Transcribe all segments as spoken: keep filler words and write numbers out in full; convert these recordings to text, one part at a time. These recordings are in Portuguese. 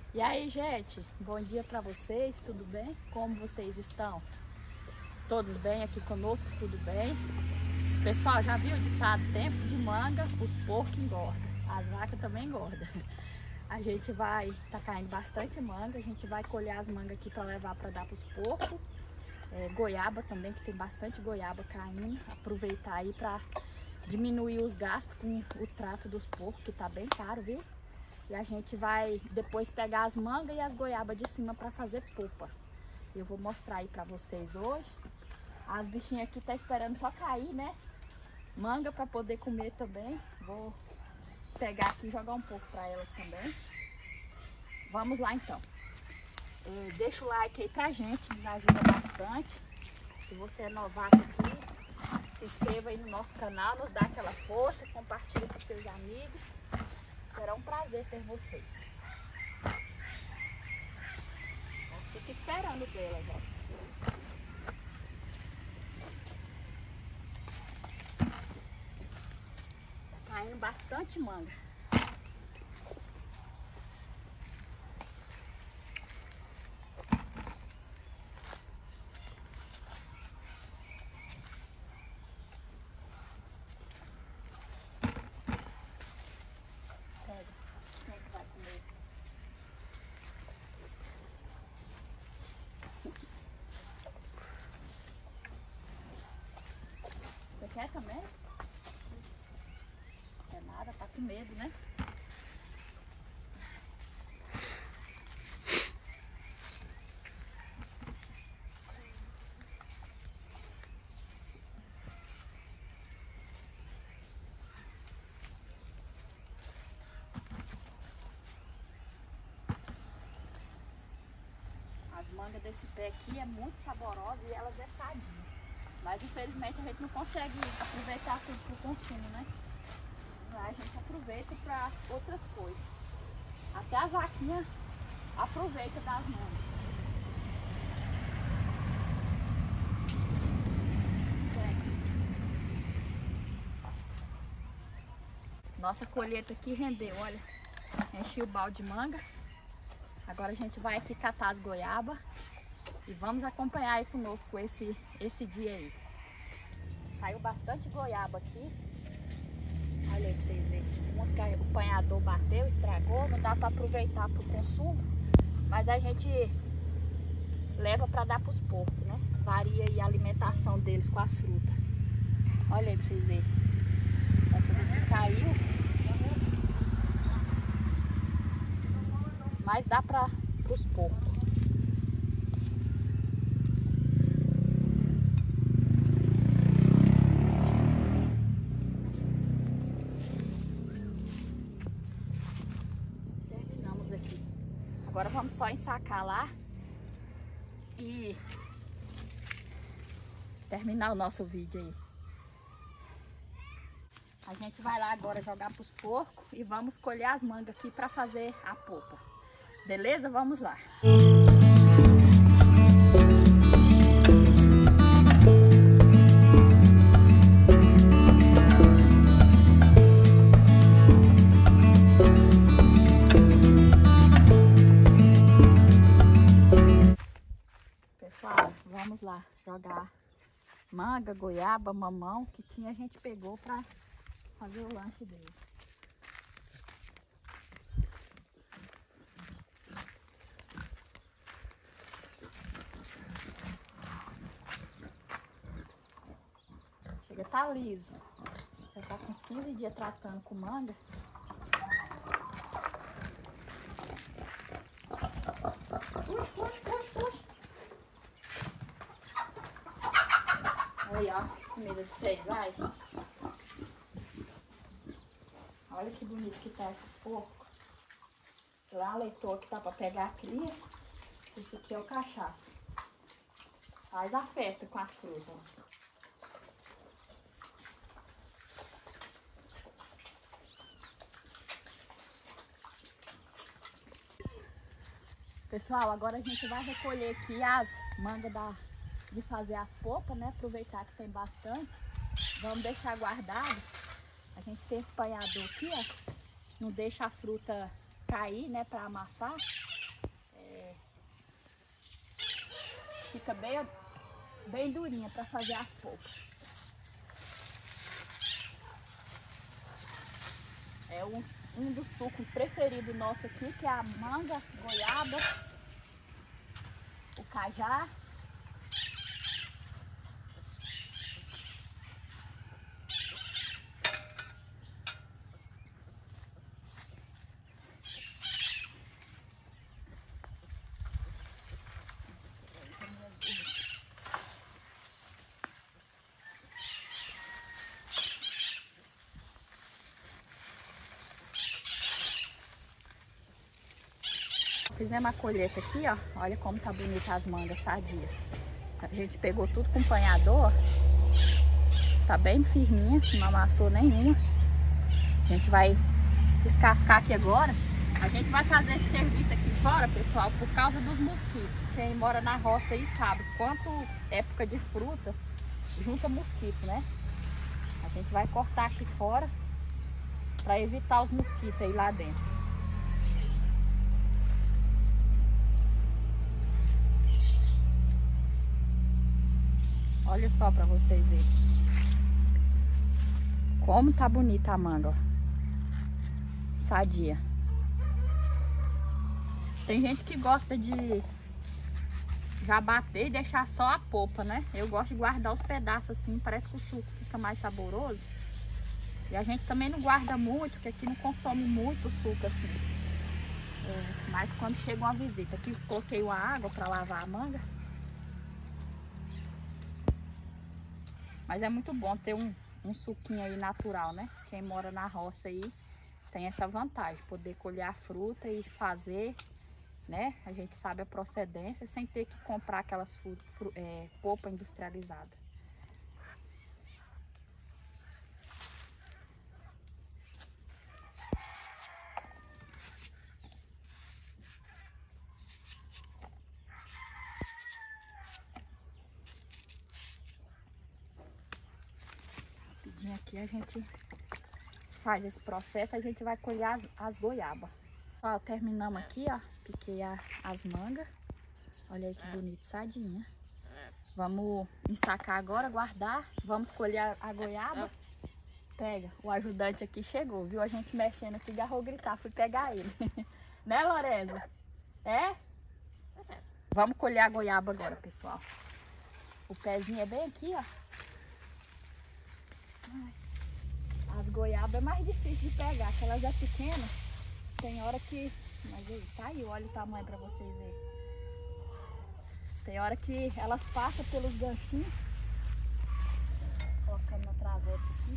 E aí, gente, bom dia para vocês, tudo bem? Como vocês estão? Todos bem aqui conosco, tudo bem? Pessoal, já viu o ditado, tempo de manga, os porcos engordam, as vacas também engordam. A gente vai, tá caindo bastante manga, a gente vai colher as mangas aqui para levar para dar para os porcos. É, goiaba também, que tem bastante goiaba caindo, aproveitar aí para diminuir os gastos com o trato dos porcos, que tá bem caro, viu? E a gente vai depois pegar as mangas e as goiabas de cima para fazer polpa. Eu vou mostrar aí para vocês hoje. As bichinhas aqui tá esperando só cair, né? Manga para poder comer também. Vou pegar aqui e jogar um pouco para elas também. Vamos lá então. É, deixa o like aí pra gente, nos ajuda bastante. Se você é novato aqui, se inscreva aí no nosso canal, nos dá aquela força, compartilha com seus amigos. Será um prazer ter vocês. Nós fica esperando delas, ó. Tá caindo bastante manga. Você quer também? Não quer nada, tá com medo, né? As mangas desse pé aqui é muito saborosa e elas é sadinha. Mas infelizmente a gente não consegue aproveitar tudo para o consumo, né? A gente aproveita para outras coisas. Até as vaquinhas aproveitam das mangas. Nossa colheita aqui rendeu, olha. Enchi o balde de manga. Agora a gente vai aqui catar as goiabas. E vamos acompanhar aí conosco esse, esse dia aí. Caiu bastante goiaba aqui. Olha aí pra vocês verem. Umas que o apanhador bateu, estragou. Não dá para aproveitar para o consumo. Mas a gente leva para dar para os porcos, né? Varia aí a alimentação deles com as frutas. Olha aí pra vocês verem. Essa daqui caiu. Mas dá para os porcos. Agora vamos só ensacar lá e terminar o nosso vídeo aí. A gente vai lá agora jogar para os porcos e vamos colher as mangas aqui para fazer a polpa. Beleza? Vamos lá. Vamos lá jogar manga, goiaba, mamão que tinha, a gente pegou para fazer o lanche dele. Chega, tá liso. Já tá com uns quinze dias tratando com manga. Puxa, puxa, puxa, puxa. Aí, ó, comida de vocês, vai. Olha que bonito que tá esses porcos. Lá, leitor que tá pra pegar a cria. Esse aqui é o cachaça. Faz a festa com as frutas, ó. Pessoal, agora a gente vai recolher aqui as mangas da, de fazer as polpas, né? Aproveitar que tem bastante. Vamos deixar guardado. A gente tem esse apanhador aqui, ó. Não deixa a fruta cair, né? Para amassar. fica bem, bem durinha para fazer as polpas. É um, um dos sucos preferidos nosso aqui, que é a manga, goiaba, o cajá. Fizemos a colheita aqui, ó. Olha como tá bonita as mangas sadias. A gente pegou tudo com empanhador. Tá bem firminha, não amassou nenhuma. A gente vai descascar aqui agora. A gente vai fazer esse serviço aqui fora, pessoal, por causa dos mosquitos. Quem mora na roça aí sabe quanto época de fruta junta mosquito, né? A gente vai cortar aqui fora para evitar os mosquitos aí lá dentro. Olha só para vocês verem como tá bonita a manga, ó. Sadia. Tem gente que gosta de já bater e deixar só a polpa, né? Eu gosto de guardar os pedaços assim, parece que o suco fica mais saboroso. E a gente também não guarda muito, porque aqui não consome muito suco assim. É, mas quando chega uma visita, aqui coloquei uma água para lavar a manga. Mas é muito bom ter um, um suquinho aí natural, né? Quem mora na roça aí tem essa vantagem, poder colher a fruta e fazer, né? A gente sabe a procedência sem ter que comprar aquelas fru, fru, é, polpa industrializada. Rapidinho aqui a gente faz esse processo, a gente vai colher as, as goiabas. Ó, terminamos aqui, ó, piquei a, as mangas. Olha aí que bonito, sadinha. Vamos ensacar agora, guardar. Vamos colher a, a goiaba. Pega, o ajudante aqui chegou, viu? A gente mexendo aqui, agarrou gritar, fui pegar ele. Né, Lorenza? É? Vamos colher a goiaba agora, pessoal. O pezinho é bem aqui, ó. Ai. As goiabas é mais difícil de pegar, que elas é pequena. Tem hora que... Mas aí, saiu, olha o tamanho pra vocês verem. Tem hora que elas passam pelos ganchinhos. Colocando na travessa aqui.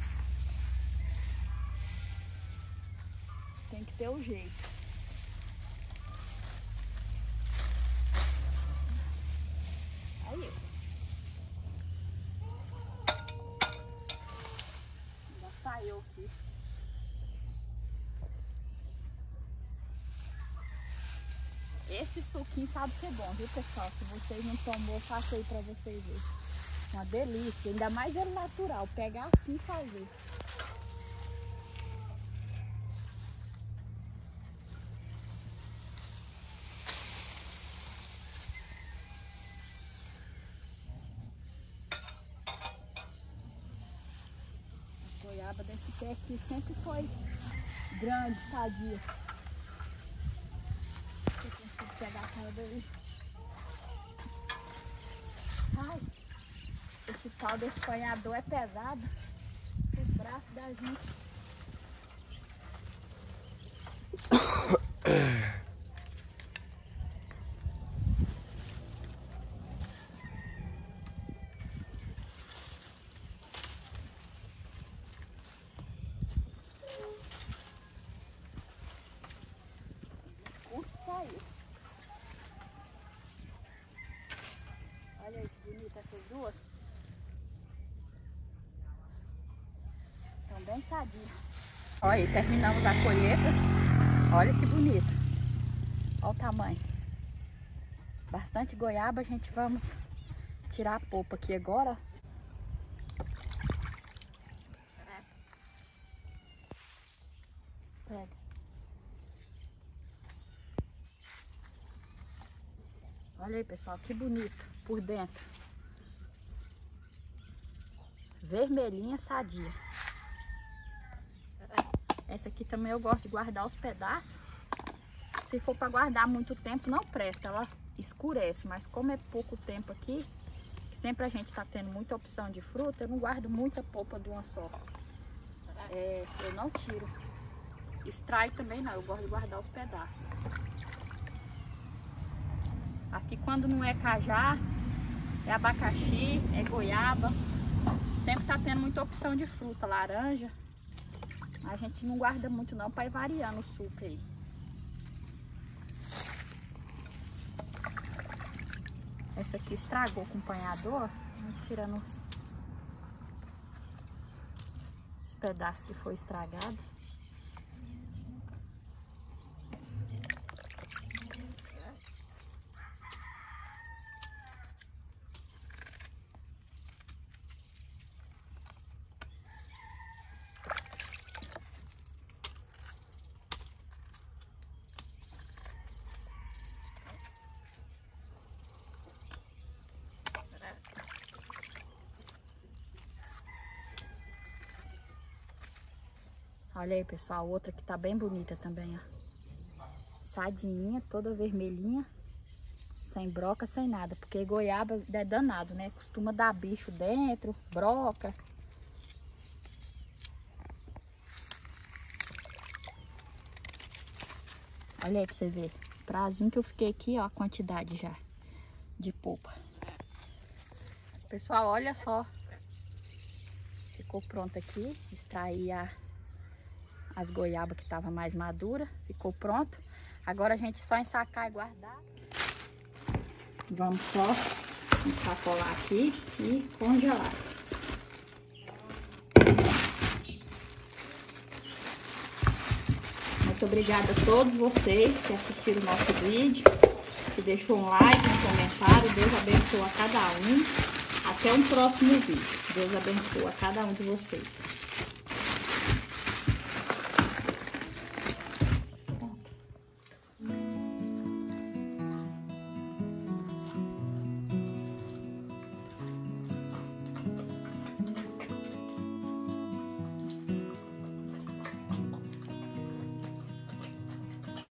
Tem que ter o jeito. Aí. Já saiu aqui. Esse suquinho sabe ser bom, viu, pessoal? Se vocês não tomou, faça aí pra vocês verem. Uma delícia. Ainda mais ele natural. Pegar assim e fazer. A goiaba desse pé aqui sempre foi grande, sadia. Pegar aquela dali. Ai, esse tal desse apanhador é pesado. Os braços da gente. O saiu. Olha aí que bonita essas duas. Estão bem sadias. Olha aí, terminamos a colheita. Olha que bonito. Olha o tamanho. Bastante goiaba. A gente vamos tirar a polpa aqui agora. Pega. Olha aí, pessoal, que bonito por dentro. Vermelhinha, sadia. Essa aqui também eu gosto de guardar os pedaços. Se for para guardar muito tempo, não presta, ela escurece. Mas como é pouco tempo aqui, sempre a gente tá tendo muita opção de fruta, eu não guardo muita polpa de uma só. É, eu não tiro. Extrai também não, eu gosto de guardar os pedaços. Aqui quando não é cajá, é abacaxi, é goiaba. Sempre tá tendo muita opção de fruta, laranja. A gente não guarda muito não, para ir variando o suco aí. Essa aqui estragou o acompanhador, tirando os, os pedaços que foi estragado. Olha aí, pessoal, outra que tá bem bonita também, ó. Sadinha, toda vermelhinha, sem broca, sem nada. Porque goiaba é danado, né? Costuma dar bicho dentro, broca. Olha aí pra você ver. Prazinho que eu fiquei aqui, ó, a quantidade já de polpa. Pessoal, olha só. Ficou pronto aqui. Extraí a... as goiabas que estavam mais maduras, ficou pronto. Agora a gente só ensacar e guardar. Vamos só ensacolar aqui e congelar. Muito obrigada a todos vocês que assistiram o nosso vídeo, que deixou um like, um comentário. Deus abençoe a cada um. Até um próximo vídeo. Deus abençoe a cada um de vocês.